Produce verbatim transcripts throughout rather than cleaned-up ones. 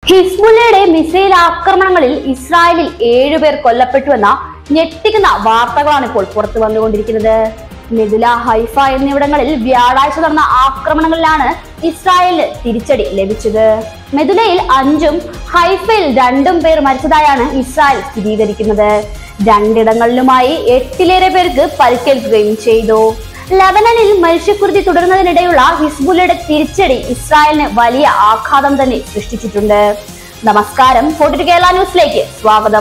ഹിസ്ബുള്ളയുടെ മിസൈൽ ആക്രമണങ്ങളിൽ ഇസ്രായേലിൽ ഏഴുപേർ കൊല്ലപ്പെട്ടുവെന്ന ഞെട്ടിക്കുന്ന വാർത്തകളാണ് ഇപ്പോൾ പുറത്തു വന്നുകൊണ്ടിരിക്കുന്നത്. മെദുല, ഹൈഫ എന്നിവിടങ്ങളിൽ വ്യാഴാഴ്ച നടന്ന ആക്രമണങ്ങളിലാണ് ഇസ്രായേലിന് തിരിച്ചടി ലഭിച്ചത്. മെദുലയിൽ അഞ്ചും ഹൈഫയിൽ രണ്ടും പേർ മരിച്ചതായാണ് ഇസ്രായേൽ സ്ഥിരീകരിക്കുന്നത്. രണ്ടിടങ്ങളിലുമായി എട്ടിലേറെ പേർക്ക് പരിക്കേൽക്കുകയും ചെയ്തു. ലബനനിൽ മനുഷ്യക്കുരുതി തുടരുന്നതിനിടെയുള്ള ഹിസ്ബുള്ളയുടെ തിരിച്ചടി ഇസ്രായേലിന് വലിയ ആഘാതം തന്നെ സൃഷ്ടിച്ചിട്ടുണ്ട്. നമസ്കാരം, ഫോർട്ടി കേരള ന്യൂസിലേക്ക് സ്വാഗതം.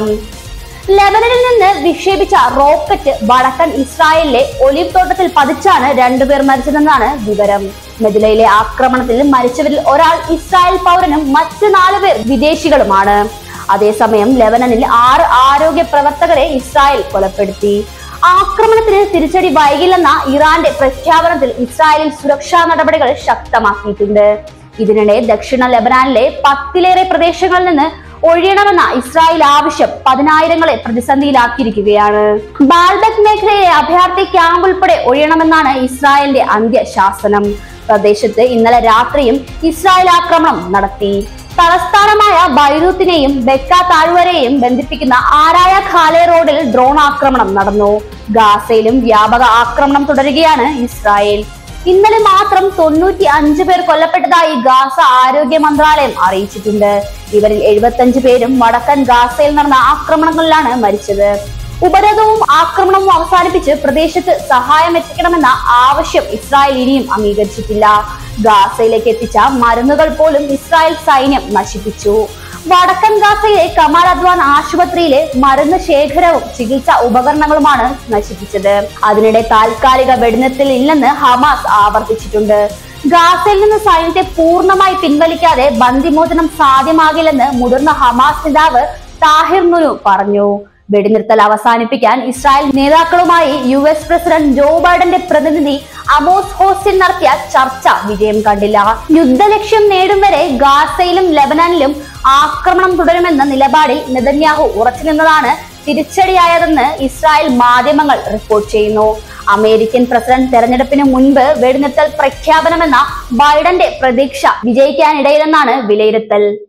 ലബനനിൽ നിന്ന് വിക്ഷേപിച്ച റോക്കറ്റ് വടക്കൻ ഇസ്രായേലിലെ ഒലിവ് തോട്ടത്തിൽ പതിച്ചാണ് രണ്ടുപേർ മരിച്ചതെന്നാണ് വിവരം. മെദുലയിലെ ആക്രമണത്തിൽ മരിച്ചവരിൽ ഒരാൾ ഇസ്രായേൽ പൗരനും മറ്റ് നാല് പേർ വിദേശികളുമാണ്. അതേസമയം ലബനനിൽ ആറ് ആരോഗ്യ പ്രവർത്തകരെ ഇസ്രായേൽ കൊലപ്പെടുത്തി. ആക്രമണത്തിന് തിരിച്ചടി വൈകില്ലെന്ന ഇറാന്റെ പ്രഖ്യാപനത്തിൽ ഇസ്രായേലിൽ സുരക്ഷാ നടപടികൾ ശക്തമാക്കിയിട്ടുണ്ട്. ഇതിനിടെ ദക്ഷിണ ലബനാനിലെ പത്തിലേറെ പ്രദേശങ്ങളിൽ നിന്ന് ഒഴിയണമെന്ന ഇസ്രായേൽ ആവശ്യം പതിനായിരങ്ങളെ പ്രതിസന്ധിയിലാക്കിയിരിക്കുകയാണ്. ബാൽബക് മേഖലയിലെ അഭയാർത്ഥി ക്യാമ്പ് ഉൾപ്പെടെ ഒഴിയണമെന്നാണ് ഇസ്രായേലിന്റെ അന്ത്യശാസനം. പ്രദേശത്ത് ഇന്നലെ രാത്രിയും ഇസ്രായേൽ ആക്രമണം നടത്തി. തലസ്ഥാനമായ ബൈറൂത്തിനെയും ബെക്ക താഴ്വരയെയും ബന്ധിപ്പിക്കുന്ന ആരായ ഖാലെ റോഡിൽ ഡ്രോൺ ആക്രമണം നടന്നു. ഗാസയിലും വ്യാപക ആക്രമണം തുടരുകയാണ് ഇസ്രായേൽ. ഇന്നലെ മാത്രം തൊണ്ണൂറ്റി അഞ്ച് പേർ കൊല്ലപ്പെട്ടതായി ഗാസ ആരോഗ്യ മന്ത്രാലയം അറിയിച്ചിട്ടുണ്ട്. ഇവരിൽ എഴുപത്തി അഞ്ച് പേരും വടക്കൻ ഗാസയിൽ നടന്ന ആക്രമണങ്ങളിലാണ് മരിച്ചത്. ഉപരോധവും ആക്രമണവും അവസാനിപ്പിച്ച് പ്രദേശത്ത് സഹായം എത്തിക്കണമെന്ന ആവശ്യം ഇസ്രായേൽ ഇനിയും അംഗീകരിച്ചിട്ടില്ല. ഗാസയിലേക്ക് എത്തിച്ച മരുന്നുകൾ പോലും ഇസ്രായേൽ സൈന്യം നശിപ്പിച്ചു. വടക്കൻ ഗാസയിലെ കമാൽ അദ്വാൻ ആശുപത്രിയിലെ മരുന്ന് ശേഖരവും ചികിത്സാ ഉപകരണങ്ങളുമാണ് നശിപ്പിച്ചത്. അതിനിടെ താൽക്കാലിക വെടിനിർത്തൽ ഇല്ലെന്ന് ഹമാസ് ആവർത്തിച്ചിട്ടുണ്ട്. ഗാസയിൽ നിന്ന് സൈന്യത്തെ പൂർണ്ണമായി പിൻവലിക്കാതെ ബന്ദിമോചനം സാധ്യമാകില്ലെന്ന് മുതിർന്ന ഹമാസ് നേതാവ് താഹിർ നുനു പറഞ്ഞു. വെടിനിർത്തൽ അവസാനിപ്പിക്കാൻ ഇസ്രായേൽ നേതാക്കളുമായി യു എസ് പ്രസിഡന്റ് ജോ ബൈഡന്റെ പ്രതിനിധി അമോസ് ഹോസ്റ്റിൻ നടത്തിയ ചർച്ച വിജയം കണ്ടില്ല. യുദ്ധലക്ഷ്യം നേടും വരെ ഗാസയിലും ലബനാനിലും ആക്രമണം തുടരുമെന്ന നിലപാടിൽ നെതന്യാഹു ഉറച്ചു നിന്നതാണ് തിരിച്ചടിയായതെന്ന് ഇസ്രായേൽ മാധ്യമങ്ങൾ റിപ്പോർട്ട് ചെയ്യുന്നു. അമേരിക്കൻ പ്രസിഡന്റ് തെരഞ്ഞെടുപ്പിന് മുൻപ് വെടിനിർത്തൽ പ്രഖ്യാപനമെന്ന ബൈഡന്റെ പ്രതീക്ഷ വിജയിക്കാനിടയിലെന്നാണ് വിലയിരുത്തൽ.